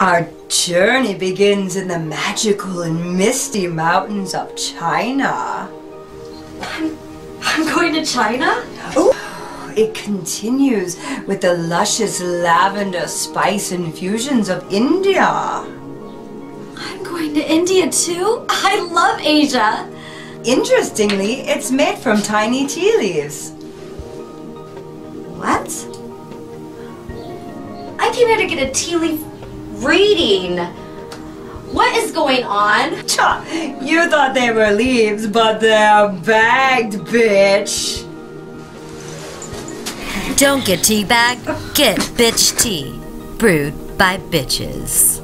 Our journey begins in the magical and misty mountains of China. I'm going to China? Ooh. It continues with the luscious lavender spice infusions of India. I'm going to India too? I love Asia. Interestingly, it's made from tiny tea leaves. What? I came here to get a tea leaf reading. What is going on? Cha, you thought they were leaves, but they're bagged, bitch. Don't get teabagged, get bitch tea. Brewed by bitches.